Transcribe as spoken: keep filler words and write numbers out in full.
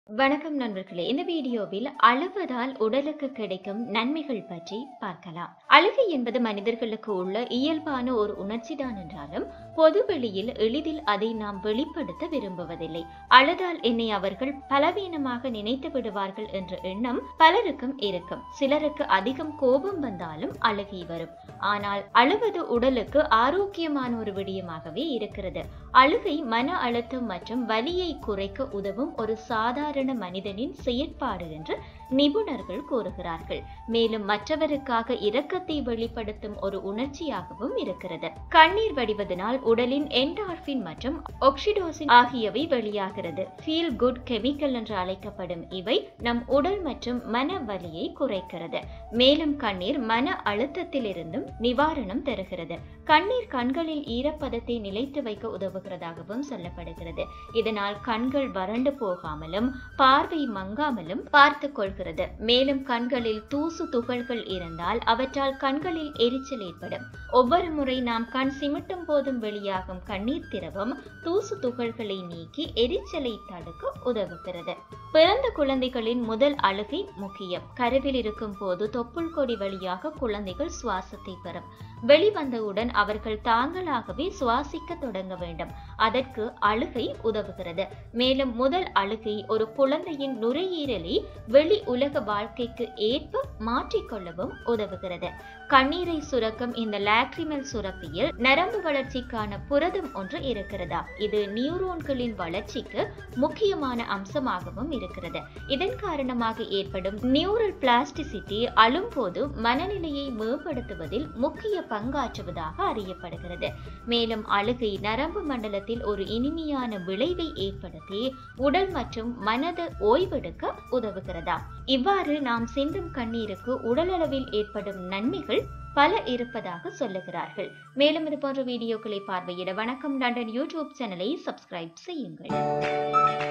வணக்கம் நண்பர்களே. இந்த வீடியோவில் அழுவதால் உடலுக்கு கிடைக்கும் நன்மைகள் பற்றி பார்க்கலாம். அழுகை என்பது மனிதர்களுக்கு உள்ள இயல்பான ஒரு உணர்ச்சிதான் என்றாலும் பொதுவெளியில் எளிதில் அதை நாம் வெளிப்படுத்த விரும்புவதில்லை. அழுதால் என்னை அவர்கள் பலவீனமாக நினைத்து விடுவார்கள் என்ற எண்ணம் பலருக்கும் இருக்கும். சிலருக்கு அதிகம் கோபம் வந்தாலும் அழுகை வரும். ஆனால் அழுவது உடலுக்கு ஆரோக்கியமான ஒரு விடயமாகவே இருக்கிறது. அழுகை மன அழுத்தம் மற்றும் வலியை குறைக்க உதவும் ஒரு சாதாரண மனிதனின் செயற்பாடு என்று நிபுணர்கள் கூறுகிறார்கள். மேலும் மற்றவருக்காக இரக்கத்தை வெளிப்படுத்தும் ஒரு உணர்ச்சியாகவும் இருக்கிறது. கண்ணீர் வடிவதனால் உடலின் என்டார்பின் மற்றும் ஆக்சிடோசின் ஆகியவை வெளியாகிறது. ஃபீல் குட் கெமிக்கல் என்று அழைக்கப்படும் இவை நம் உடல் மற்றும் மன வலியை குறைக்கிறது. மேலும் கண்ணீர் மன அழுத்தத்திலிருந்தும் நிவாரணம் தருகிறது. கண்ணீர் கண்களில் ஈரப்பதத்தை நிலைத்து வைக்க உதவுகிறதாகவும் சொல்லப்படுகிறது. இதனால் கண்கள் வறண்டு போகாமலும் பார்வை மங்காமலும் பார்த்து கொள்கிறது. மேலும் கண்களில் தூசு துகள்கள் இருந்தால் அவற்றால் கண்களில் எரிச்சல் ஏற்படும். ஒவ்வொரு முறை நாம் கண் சிமிட்டும் போதும் வெளியாகும் கண்ணீர் திரவம் தூசு துகள்களை நீக்கி எரிச்சலை தடுக்க உதவுகிறது. பிறந்த குழந்தைகளின் முதல் அழுகை முக்கியம். கருவில் இருக்கும் போது தொப்புள் கொடி வழியாக குழந்தைகள் சுவாசத்தை பெறும். வெளிவந்தவுடன் அவர்கள் தாங்களாகவே சுவாசிக்க தொடங்க வேண்டும். அதற்கு அழுகை உதவுகிறது. மேலும் முதல் அழுகை ஒரு குழந்தையின் நுரையீரலை வெளி உலக வாழ்க்கைக்கு ஏற்ப மாற்றிக்கொள்ளவும் உதவுகிறது. கண்ணீரை சுரக்கும் இந்த லாக்ரிமல் சுரப்பியில் நரம்பு வளர்ச்சிக்கான புரதம் ஒன்று இருக்கிறதா. இது நியூரோன்களின் வளர்ச்சிக்கு முக்கியமான அம்சமாகவும் இருக்கிறது. இதன் காரணமாக ஏற்படும் நியூரல் பிளாஸ்டிசிட்டி அழும்போது மனநிலையை மேம்படுத்துவதில் முக்கிய பங்காற்றுவதாக அறியப்படுகிறது. மேலும் அழுகை நரம்பு மண்டலத்தில் ஒரு இனிமையான விளைவை ஏற்படுத்தி உடல் மற்றும் மனது ஓய்வெடுக்க உதவுகிறதா. இவ்வாறு நாம் சிந்தும் கண்ணீருக்கு உடலளவில் ஏற்படும் நன்மைகள் பல இருப்பதாக சொல்லுகிறார்கள். மேலும் இது போன்ற வீடியோக்களை பார்வையிட வணக்கம் லண்டன் யூடியூப் சேனலை சப்ஸ்கிரைப் செய்யுங்கள்.